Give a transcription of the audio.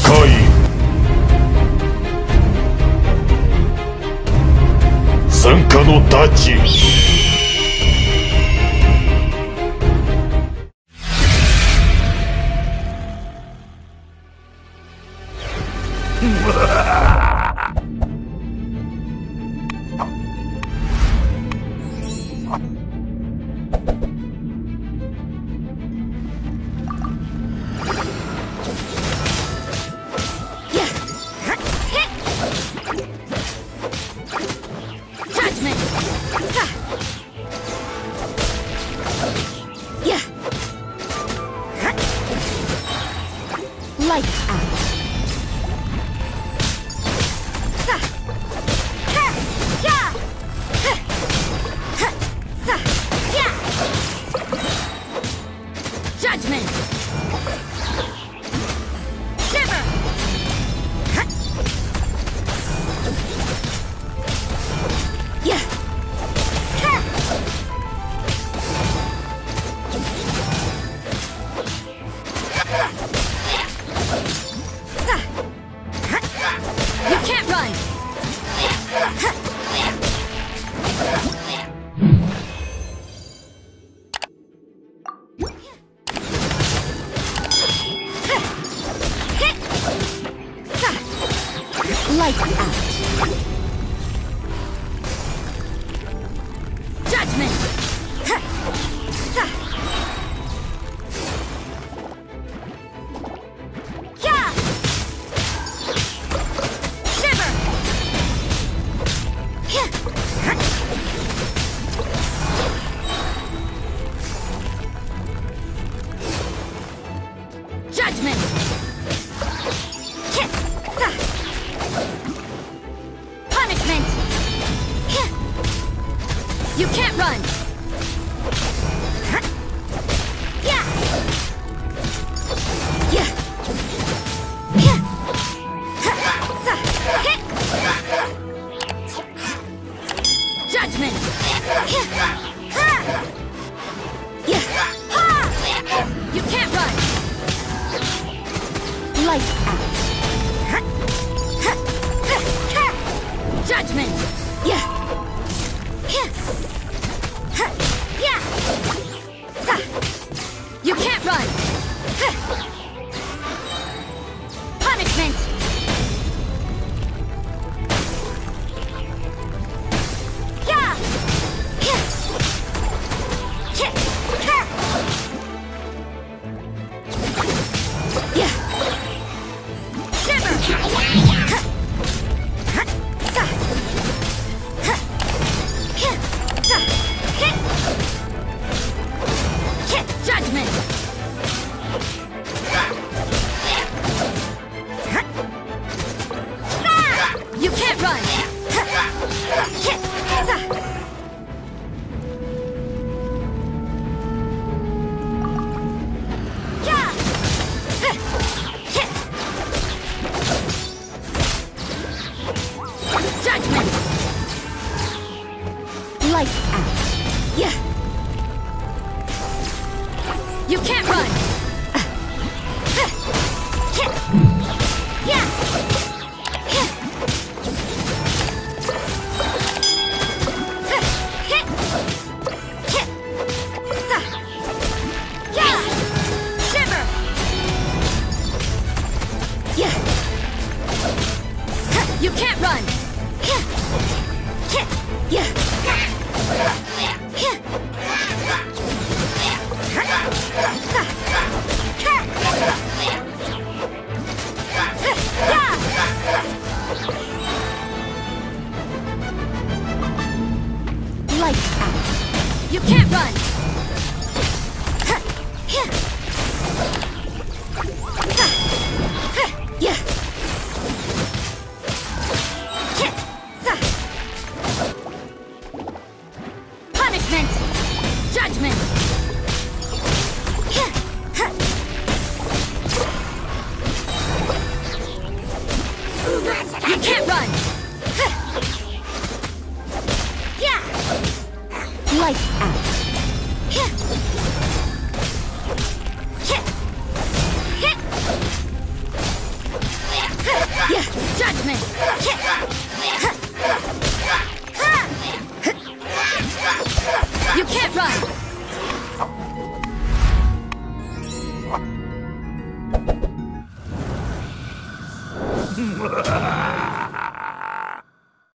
参加のダチ Lights out. Judgment. Shiver. Yeah. You can't run! Lights out. Judgment! Judgment! Punishment! You can't run! Yeah! Yeah! Judgment! Yeah! You can't run! Lights out. Judgment. Yeah. Yeah. You can't run. Punishment. Yeah. Yeah. Judgment! You can't run! Judgment! Lights out. Yeah. You can't run! Yeah! Shiver! Yeah! You can't run! Yeah! Lights out. You can't run! Yeah! Punishment! Judgment! Judgment! You can't run!